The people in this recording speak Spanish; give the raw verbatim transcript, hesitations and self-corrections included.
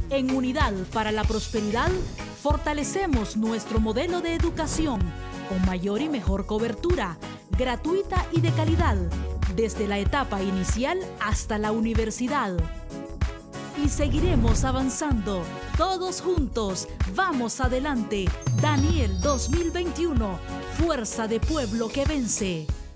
En Unidad para la Prosperidad, fortalecemos nuestro modelo de educación con mayor y mejor cobertura, gratuita y de calidad, desde la etapa inicial hasta la universidad. Y seguiremos avanzando. Todos juntos, vamos adelante. Daniel dos mil veintiuno, Fuerza de Pueblo que Vence.